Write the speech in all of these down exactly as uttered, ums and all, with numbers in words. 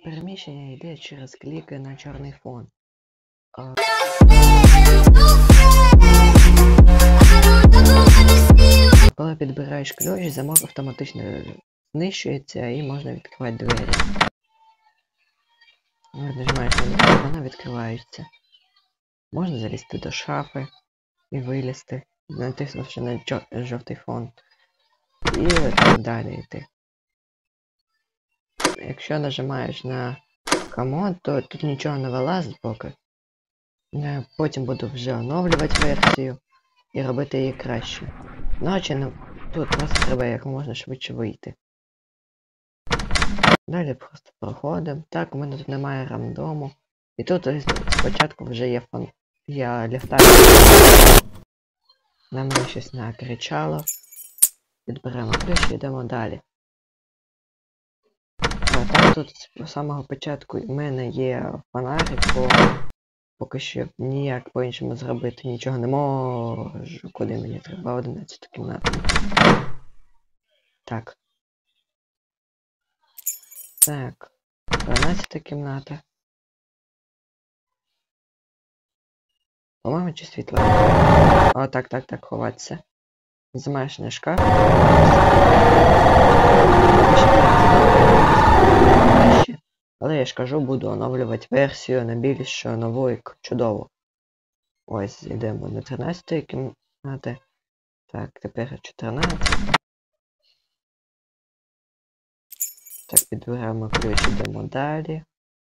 переміщення йде через кліки на чорний фон. А... Коли підбираєш ключ, замок автоматично знищується і можна відкривати двері. Нажимаєш на двері, вона відкривається. Можна залізти до шафи і вилізти, натиснувши на жовтий фон. І так далі йти. Якщо нажимаєш на комод, то тут нічого не вилазить поки. Потім буду вже оновлювати версію і робити її краще. Ночі ну, тут просто треба як можна швидше вийти. Далі просто проходимо. Так, у мене тут немає рандому. І тут спочатку вже є фон. Я ліхтар. На мене щось накричало. Підберемо ключ і йдемо далі. А так тут з самого початку в мене є фонарик, бо поки що ніяк по-іншому зробити нічого не можу. Куди мені треба? одинадцята кімната. Так. Так. дванадцята кімната. По-моєму, чи світло? О, так, так, так, ховатися. Знімаєш на шкаф. Але я ж кажу, буду оновлювати версію на більш нову і чудову. Ось, йдемо до тринадцятої кімнати. Так, тепер чотирнадцята. Так, підбираємо ключ, йдемо далі.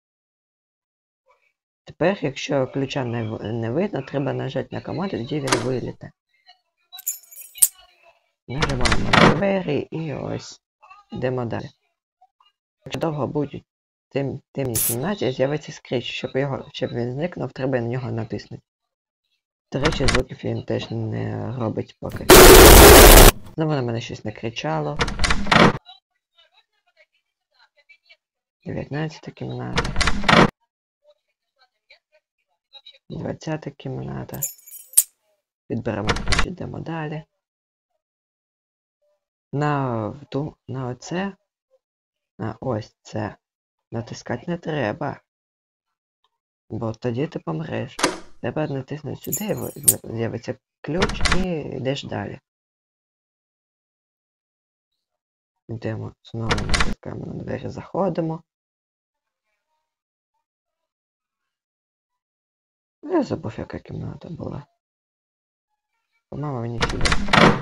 Тепер, якщо ключа не, не видно, треба нажати на команду, тоді він виліте. Нажимаємо на двері і ось. Йдемо далі. Якщо довго будуть тим, темній кімнаті, з'явиться скріч, щоб, його, щоб він зникнув, треба на нього натиснути. До речі, звуків він теж не робить поки. Знову на мене щось накричало. дев'ятнадцята кімната. двадцята кімната. Підберемо ключ, йдемо далі. На ту, на оце, на ось це натискати не треба. Бо тоді ти помреш. Треба натиснути сюди, з'явиться ключ і йдеш далі. Йдемо, знову натискаємо на двері, заходимо. Я забув, яка кімната була. По-моєму, мені сюди.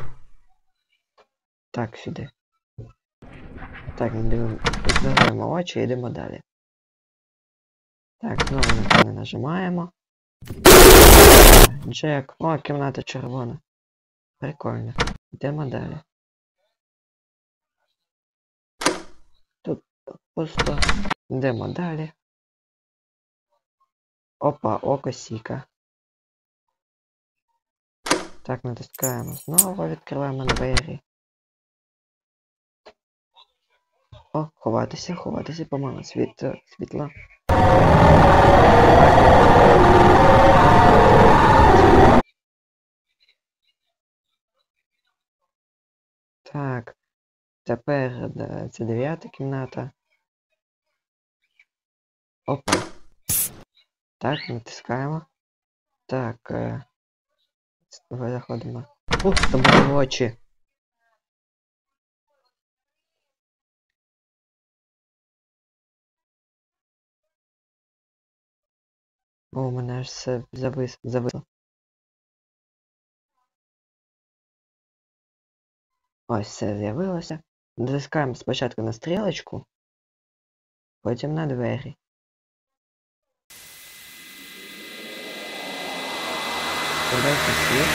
Так, сюди. Так, відкриваємо очі і йдемо далі. Так, знову на це не нажимаємо. Джек, о, кімната червона. Прикольно. Йдемо далі. Тут пусто. Йдемо далі. Опа, око Сіка. Так, натискаємо знову, відкриваємо двері. О, ховатися, ховатися, по-моєму, світ, світло. Так, тепер це дев'ята кімната. Опа. Так, натискаємо. Так, е... давай заходимо. Ух, там були очі. О, у мене аж все завис... зависло. Ось все з'явилося. Натискаємо спочатку на стрілочку, потім на двері. Подайте світ.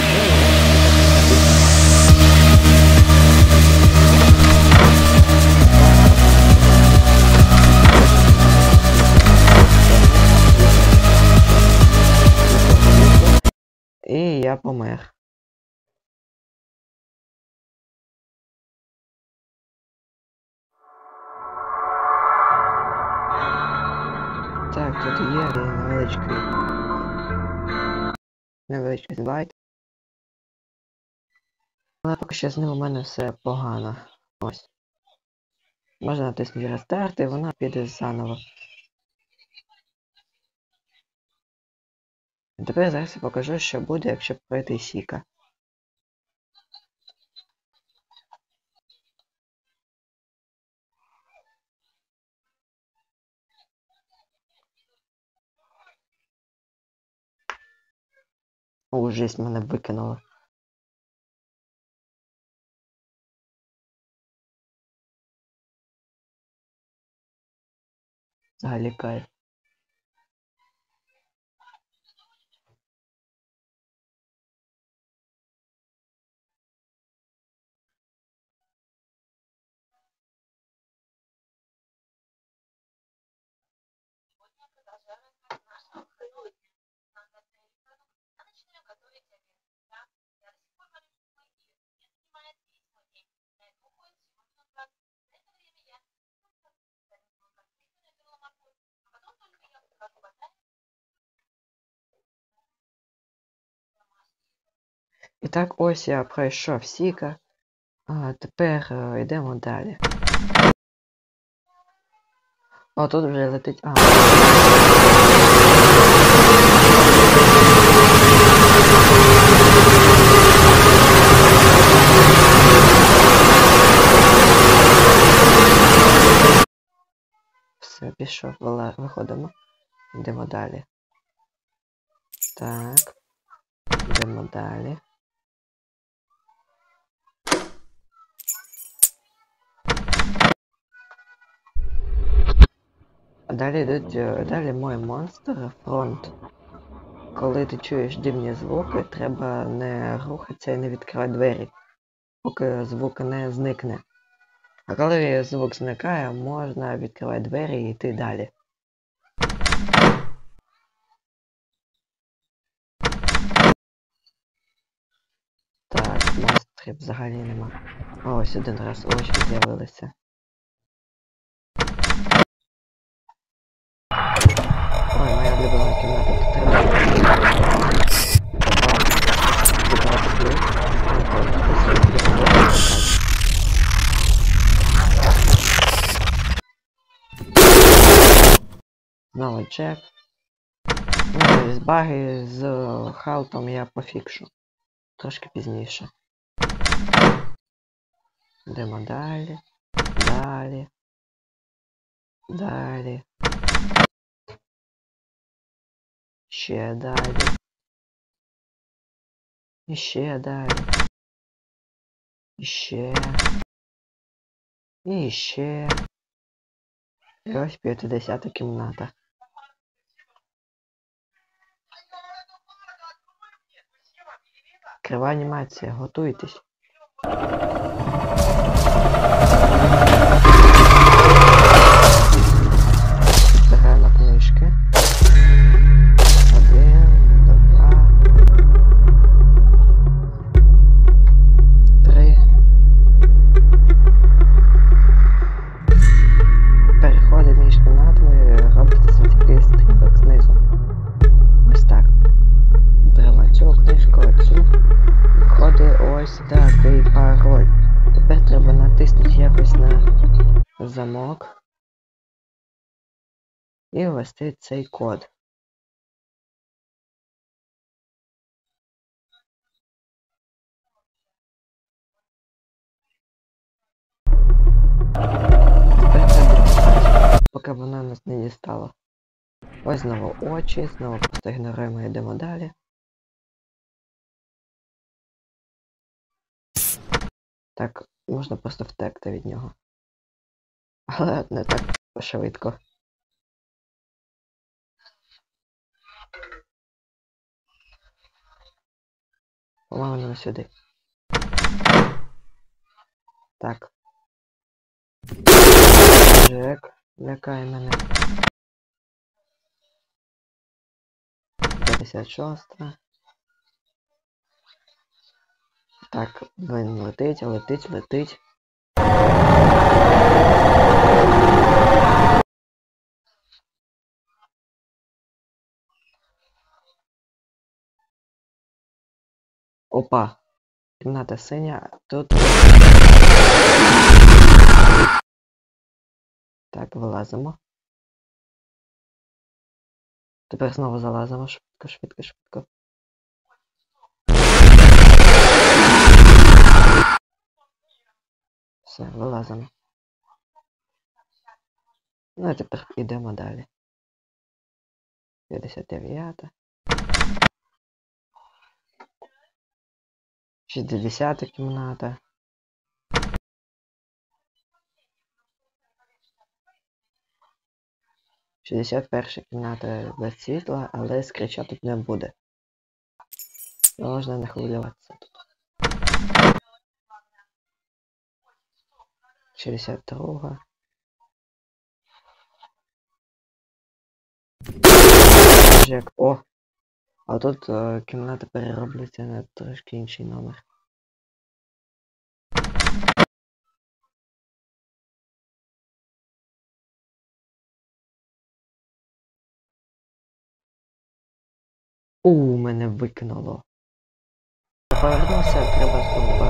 І я помер. Так, тут є невеличкий невеличкий слайд. Але поки що з ним у мене все погано. Ось. Можна натиснути рестарт і вона піде заново. І тепер зараз я покажу, що буде, якщо пройти Сіка. О, жесть, мене викинуло. Взагалі кайф. І так, ось я пройшов Сіка. А тепер е, йдемо далі. О, тут вже летить. А. Все, пішов, виходимо. Йдемо далі. Так. Йдемо далі. А далі йдуть, далі мой монстр, фронт. Коли ти чуєш дивні звуки, треба не рухатися і не відкривати двері, поки звук не зникне. А коли звук зникає, можна відкривати двері і йти далі. Так, монстрів взагалі нема. О, ось один раз очі з'явилися. Ой, моя улюблена кімната, тут треба. Знову Джек. Ну, з баги з Халтом я пофікшу. Трошки пізніше. Йдемо далі. Далі. Далі. Ще далі. І ще далі. І ще. І ще. І ось п'ятдесята кімната. Крива анімація, готуйтесь. Збираємо книжки. Один, два, три. Переходимо між кімнатами, робите світки стрілок знизу. Ось так. Беремо цю книжку, цю. Виходить ось такий пароль. Тепер треба натиснути якось на замок і ввести цей код. Тепер треба чекати, поки вона нас не дістала. Ось знову очі, знову просто ігноруємо і йдемо далі. Так, можна просто втекти від нього. Але не так швидко. По-моєму, не сюди. Так. Джек лякає мене. п'ятдесят шоста. Так, він летить, летить, летить. Опа. Кімната синя, тут Так, вилазимо. Тепер знову залазимо. Швидко, швидко, швидко. Все, вилазимо. Ну і тепер йдемо далі. п'ятдесят дев'ята. шістдесята кімната. шістдесят перша кімната без світла, але скріча тут не буде. Можна не хвилюватися тут. шістдесят друга. Як... О! А тут е, кімната переробляється на трошки інший номер. У, мене викинуло. Повернувся, треба знову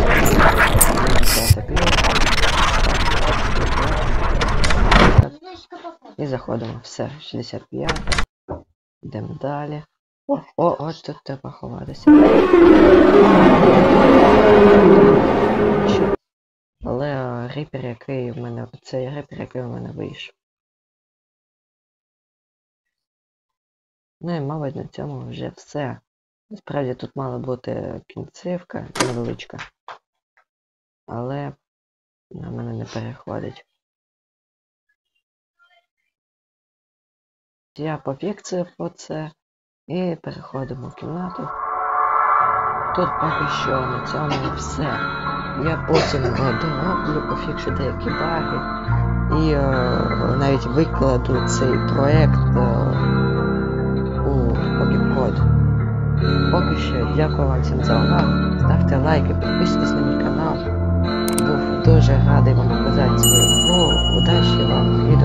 повернутися. І заходимо. Все, шістдесят п'ята. Йдемо далі. О, о, ось тут треба ховатися. Але рипер, який в мене... Цей рипер, який в мене вийшов. Ну і, мабуть, на цьому вже все. Насправді тут мала бути кінцівка невеличка. Але на мене не переходить. Я пофіксив оце і переходимо в кімнату. Тут поки що на цьому все. Я потім дороблю, пофікшу деякі баги і е, навіть викладу цей проект е, у Покіпкод. Поки що дякую вам всім за увагу. Ставте лайки, підписуйтесь на мій канал. Був дуже радий вам показати свою гру. Удачі вам і